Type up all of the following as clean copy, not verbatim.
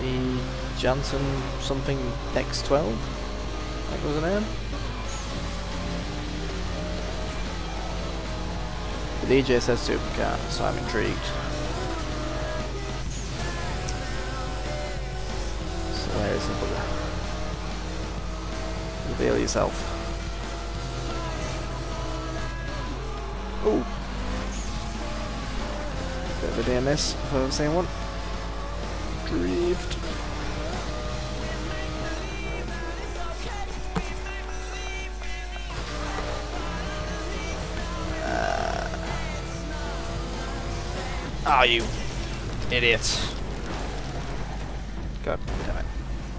the Janssen something X12, I think was the name. The DJ says supercar, so I'm intrigued. So where is the bugger? Reveal yourself. Ooh! Bit of a near miss, if I've ever seen one. Drift. Oh, you idiot. God damn it.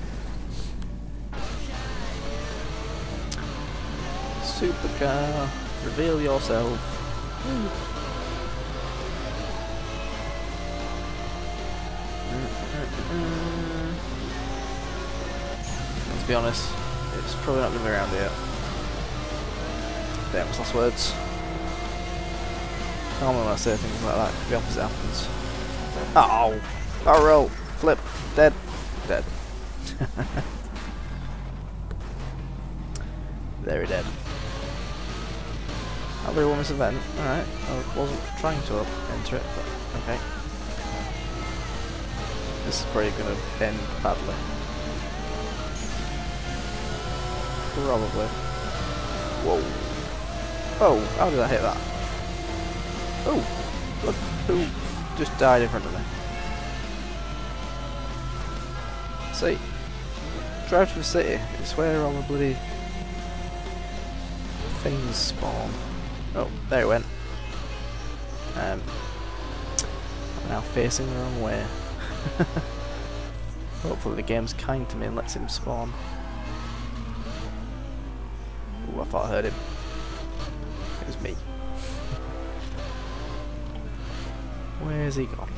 Supercar, reveal yourself. Let's be honest, it's probably not going to be around here. Famous last words. Normally when I say things like that, the opposite happens. Oh! Barrel roll! Flip! Dead! Dead. Very dead. I'll be won this event. Alright. I wasn't trying to enter it, but okay. This is probably going to end badly. Probably. Whoa. Oh, how did I hit that? Oh, look who just died in front of me. See, drive to the city. It's where all the bloody things spawn. Oh, there it went. I'm now facing the wrong way. Hopefully the game's kind to me and lets him spawn. Ooh, I thought I heard him. It was me. Where's he gone?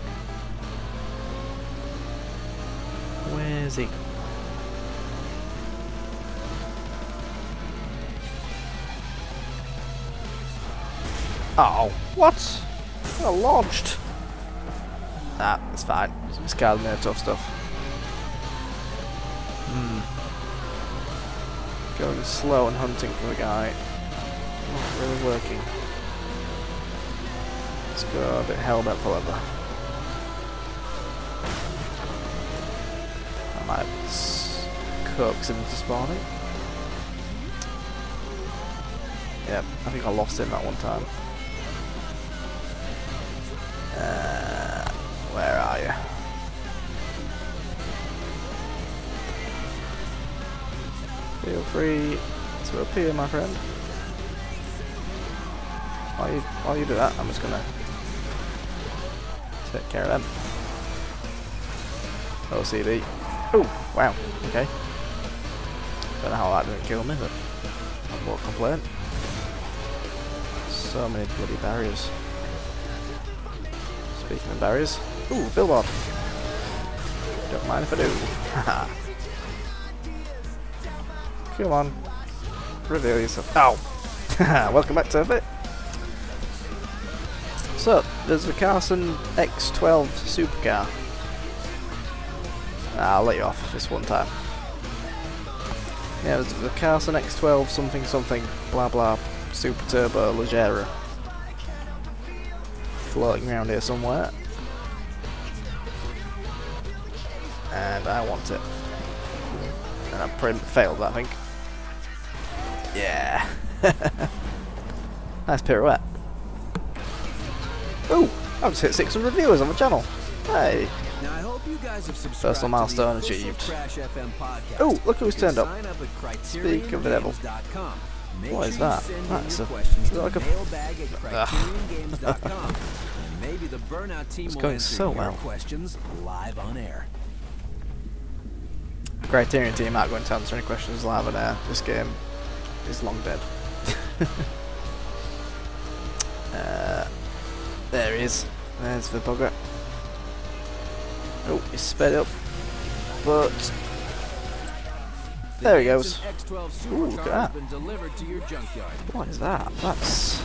Where's he gone? Oh, what? I lodged. Nah, it's fine. It's kind of tough stuff. Going slow and hunting for the guy. Not really working. Let's go a bit hell-bent for leather. I might coax him into spawning. Yep, I think I lost him that one time. Where are you? Feel free to appear, my friend. While you do that, I'm just gonna take care of them. OCD. Oh, wow. Okay. Don't know how that didn't kill me, but I won't complain. So many bloody barriers. Speaking of barriers. Ooh, billboard. Don't mind if I do. Haha. Come on. Reveal yourself. Ow! Welcome back to a bit. So, there's the Carson X12 supercar. I'll let you off this one time. Yeah, there's the Carson X12 something something blah blah super turbo Leggera. Floating around here somewhere. And I want it. And I failed that, I think. Yeah. Nice pirouette. Ooh, I've just hit 600 viewers on the channel. Hey. Now, I hope you guys have Personal milestone achieved. Oh, look who's turned up. Speak of the devil. What is that? That's a... like a... It's going so well. Criterion team aren't going to answer any questions live on air. This game is long dead. There he is. There's the bugger. Oh, he's sped up. But there he goes. Ooh, look at that. What is that? That's...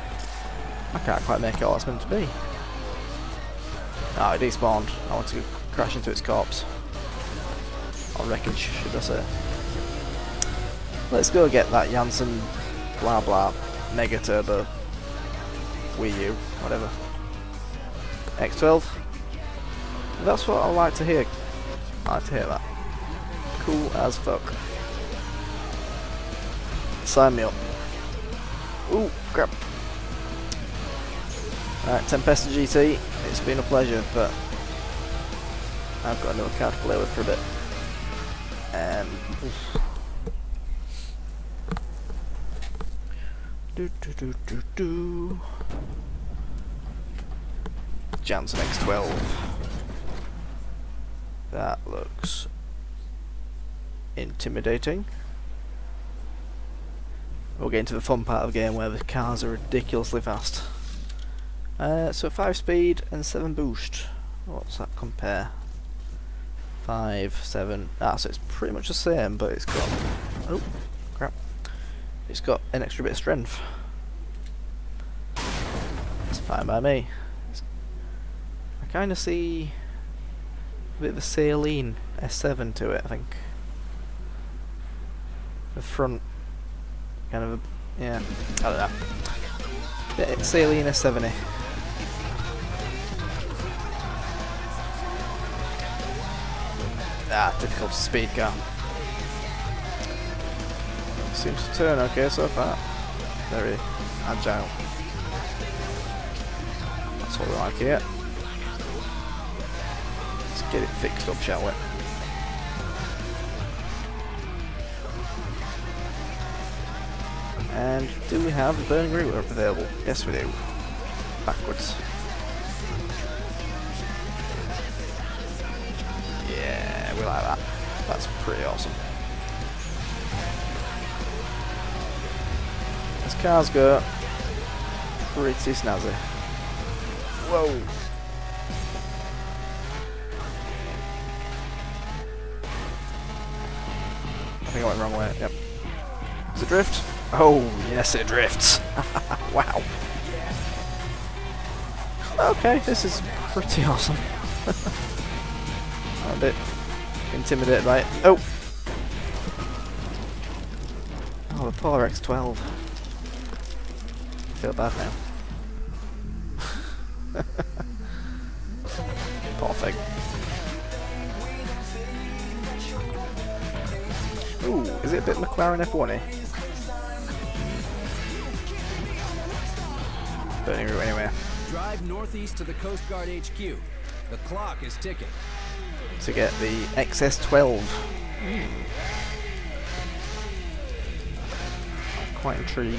I can't quite make it all it's meant to be. Oh, it despawned. I want to crash into its corpse. Or wreckage, should I say. Let's go get that Janssen blah blah Mega Turbo Wii U, whatever. X12. That's what I like to hear. I like to hear that. Cool as fuck. Sign me up. Ooh, crap. Alright, Tempesta GT, it's been a pleasure, but I've got another card to play with for a bit. Janssen X12. That looks intimidating. We'll get into the fun part of the game where the cars are ridiculously fast. So 5 speed and 7 boost. What's that compare? 5, 7. Ah, so it's pretty much the same, but it's got. Oh, crap! It's got an extra bit of strength. It's fine by me. I kind of see a bit of a Saleen S7 to it. I think the front kind of a, yeah. I don't know. Yeah, it's Saleen S70. Ah, difficult speed car. Seems to turn okay so far. Very agile. That's what we like here. Let's get it fixed up, shall we? And do we have the burning route available? Yes we do. Backwards. Yeah, we like that. That's pretty awesome. As cars go, pretty snazzy. Whoa! I think I went the wrong way. Yep. Does it drift? Oh, yes it drifts. Wow. Okay, this is pretty awesome. I'm a bit intimidated by it. Oh! Oh, the Polar X12. I feel bad now. Poor thing. Ooh, is it a bit McLaren F1-y? Burning route anyway. Drive northeast to the Coast Guard HQ. The clock is ticking. To get the XS12. I'm quite intrigued.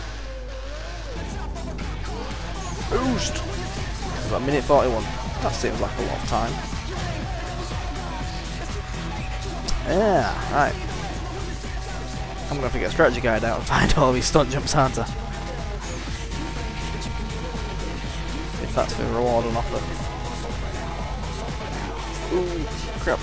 Boost! About minute 41. That seems like a lot of time. Yeah, right. I'm gonna have to get a strategy guide out and find all these stunt jumps, aren't I? If that's the reward on offer. Ooh, crap.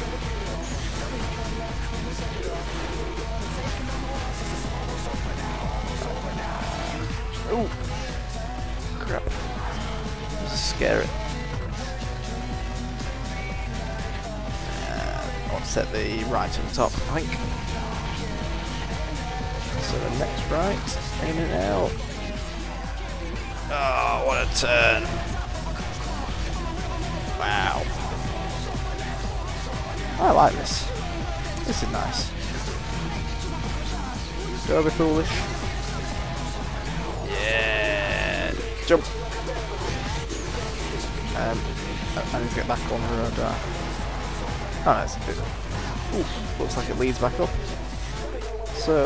Ooh, crap. This is scary. I'll set the right on the top, I think. So the next right, aiming out. Oh, what a turn! Wow. I like this. This is nice. Don't be foolish. Yeah. Jump. I need to get back on the road. Oh, no, it's a bit. Ooh, looks like it leads back up. So,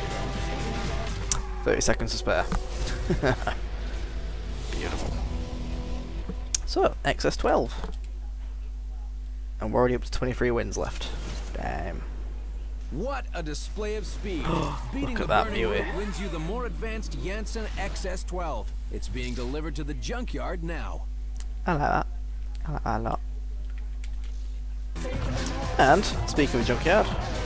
30 seconds to spare. Beautiful. So, XS12. And we're already up to 23 wins left. Damn. What a display of speed. Beating Look at the that burning Mewey. route wins you the more advanced Janssen XS12. It's being delivered to the junkyard now. I like that. I like that a lot. And, speaking of the junkyard,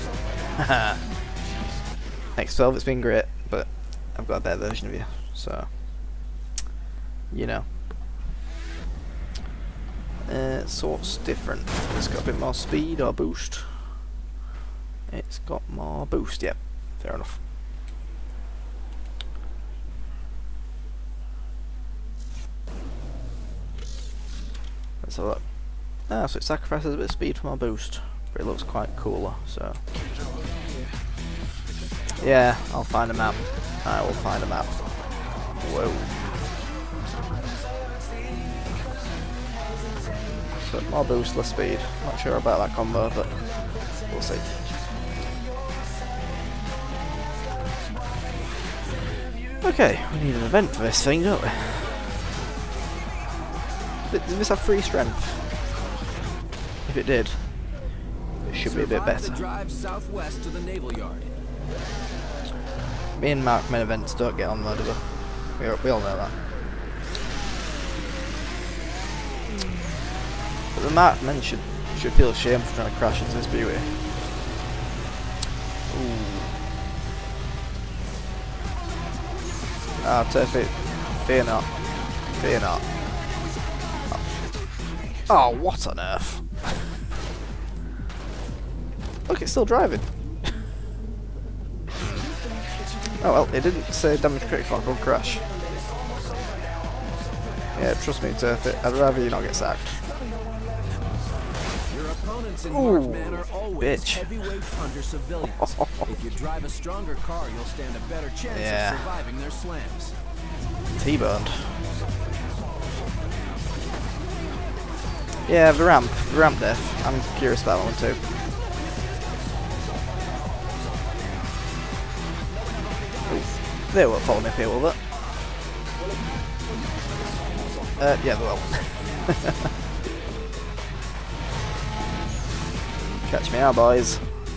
X12, it's been great, but I've got a better version of you, so, you know. So what's different? It's got a bit more speed or boost. It's got more boost, yep, fair enough. Let's have a look. Ah, so it sacrifices a bit of speed for more boost, but it looks quite cooler, so... Yeah, I'll find a map. I will find a map. Whoa. So more boost, less speed. Not sure about that combo, but we'll see. Okay, we need an event for this thing, don't we? Does this have free strength? If it did, it should be a bit better. Drive southwest to the naval yard. Me and Markman events don't get on though, do we? We all know that. But the Markmen should feel ashamed for trying to crash into this beauty. Ooh. Ah, Turfy, fear not. Fear not. Oh, what on earth? Look, it's still driving. Oh well, it didn't say damage critical on crash. Yeah, trust me, Turfy, I'd rather you not get sacked. Your opponents in Ooh, Markman are always bitch. heavyweight hunter civilians. If you drive a stronger car, you'll stand a better chance of surviving their slams. T-burned. Yeah, the ramp death. I'm curious about that one too. Ooh, they won't follow me up here, will they? Yeah, they will. Catch me out, boys.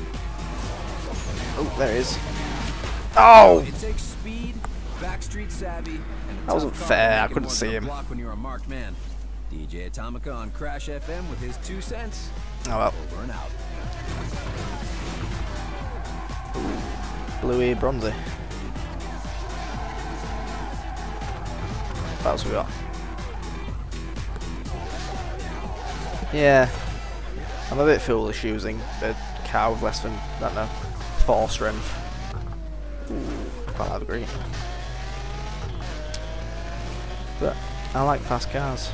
Oh, there he is. Oh! It takes speed, backstreet savvy, and a That wasn't tough fair, car I to couldn't make it see more him. block when you're a marked man. DJ Atomica on Crash FM with his 2 cents. Oh well. Over and out. Bluey, bronzy. What else we got? Yeah, I'm a bit foolish using the cow with less than, I don't know, 4 strength. Ooh, quite like the green. But I like fast cars.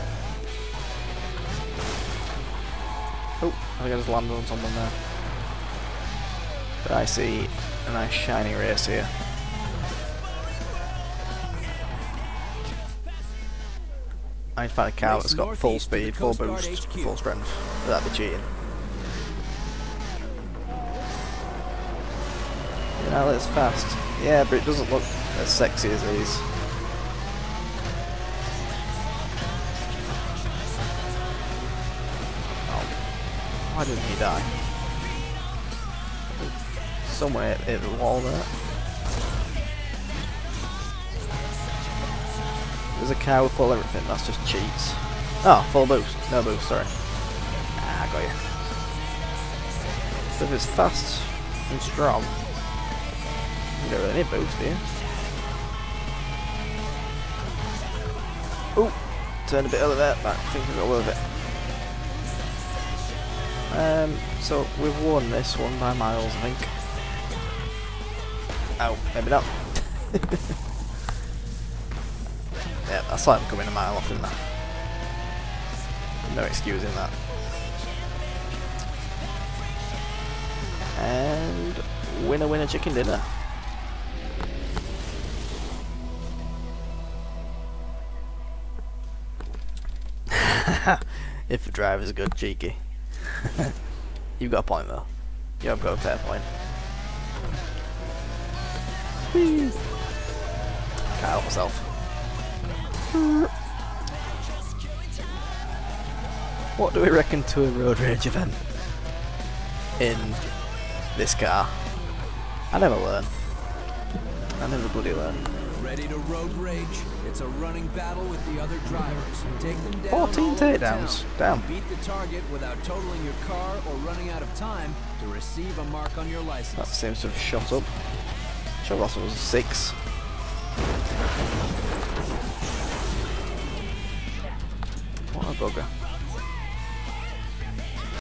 Oh, I think I just landed on someone there. But I see a nice shiny race here. I need to find a car that's got full speed, full boost, full strength. That'd be cheating. You know, it's fast. Yeah, but it doesn't look as sexy as these. Oh, why didn't he die? Somewhere hit the wall there. There's a cow with full everything, that's just cheats. Oh, full boost. No boost, sorry. Ah, I got you. So if it's fast and strong, you don't really need boost, do you? Ooh, turned a bit over there, but I think we got away with it. So we've won this one by miles, I think. Oh, maybe not. Yeah, I saw him coming a mile off in that. No excusing that. And winner winner chicken dinner. If the driver's good, cheeky. You've got a point though. You have got a fair point. Whee. Can't help myself. What do we reckon to a road rage event in this car? I never learn. I never bloody learn. Ready to road rage? It's a running battle with the other drivers. Take them down. 14 takedowns. Damn. Beat the target without totaling your car or running out of time to receive a mark on your license. That seems to have shot up. Sure, Russell was 6. What a bugger.